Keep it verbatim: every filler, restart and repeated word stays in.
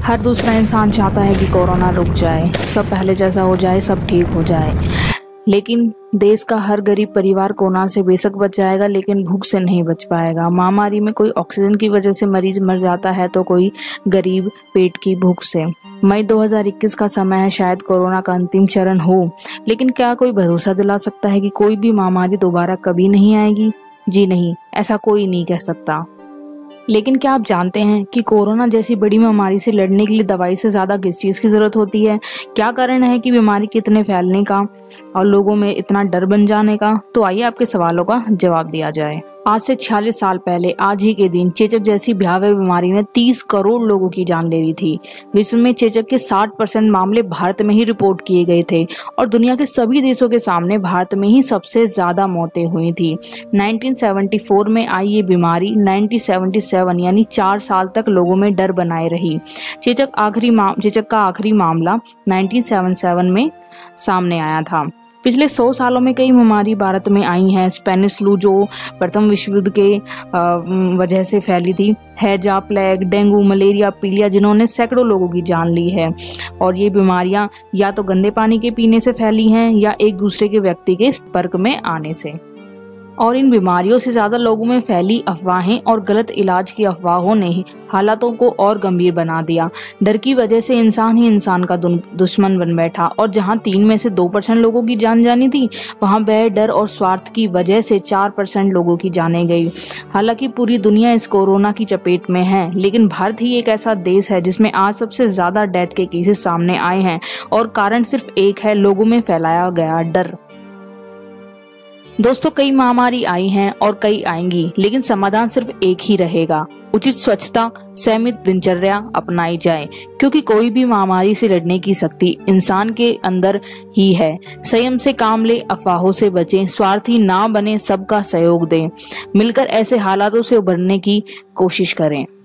हर दूसरा इंसान चाहता है कि कोरोना रुक जाए, सब पहले जैसा हो जाए, सब ठीक हो जाए। लेकिन देश का हर गरीब परिवार कोरोना से बेशक बच जाएगा, लेकिन भूख से नहीं बच पाएगा। महामारी में कोई ऑक्सीजन की वजह से मरीज मर जाता है तो कोई गरीब पेट की भूख से। मई दो हज़ार इक्कीस का समय है, शायद कोरोना का अंतिम चरण हो, लेकिन क्या कोई भरोसा दिला सकता है कि कोई भी महामारी दोबारा कभी नहीं आएगी? जी नहीं, ऐसा कोई नहीं कह सकता। लेकिन क्या आप जानते हैं कि कोरोना जैसी बड़ी महामारी से लड़ने के लिए दवाई से ज्यादा किस चीज की जरूरत होती है? क्या कारण है कि बीमारी के इतने फैलने का और लोगों में इतना डर बन जाने का? तो आइए आपके सवालों का जवाब दिया जाए। आज से छियालीस साल पहले आज ही के दिन चेचक जैसी भयावह बीमारी ने तीस करोड़ लोगों की जान ले ली थी। विश्व में चेचक के साठ परसेंट मामले भारत में ही रिपोर्ट किए गए थे और दुनिया के सभी देशों के सामने भारत में ही सबसे ज्यादा मौतें हुई थी। उन्नीस सौ चौहत्तर में आई ये बीमारी उन्नीस सौ सतहत्तर यानी चार साल तक लोगों में डर बनाए रही। चेचक आखिरी चेचक का आखिरी मामला उन्नीस सौ सतहत्तर में सामने आया था। पिछले सौ सालों में कई बीमारी भारत में आई हैं। स्पेनिश फ्लू जो प्रथम विश्व युद्ध के वजह से फैली थी, हैजा, प्लेग, डेंगू, मलेरिया, पीलिया, जिन्होंने सैकड़ों लोगों की जान ली है। और ये बीमारियां या तो गंदे पानी के पीने से फैली हैं या एक दूसरे के व्यक्ति के संपर्क में आने से। और इन बीमारियों से ज्यादा लोगों में फैली अफवाहें और गलत इलाज की अफवाहों ने हालातों को और गंभीर बना दिया। डर की वजह से इंसान ही इंसान का दुश्मन बन बैठा और जहां तीन में से दो परसेंट लोगों की जान जानी थी, वहां भय, डर और स्वार्थ की वजह से चार परसेंट लोगों की जानें गई। हालांकि पूरी दुनिया इस कोरोना की चपेट में है, लेकिन भारत ही एक ऐसा देश है जिसमें आज सबसे ज्यादा डेथ के केसेस सामने आए हैं और कारण सिर्फ एक है, लोगों में फैलाया गया डर। दोस्तों, कई महामारी आई हैं और कई आएंगी, लेकिन समाधान सिर्फ एक ही रहेगा। उचित स्वच्छता, संयमित दिनचर्या अपनाई जाए, क्योंकि कोई भी महामारी से लड़ने की शक्ति इंसान के अंदर ही है। संयम से काम ले, अफवाहों से बचें, स्वार्थी ना बने, सबका सहयोग दें, मिलकर ऐसे हालातों से उभरने की कोशिश करें।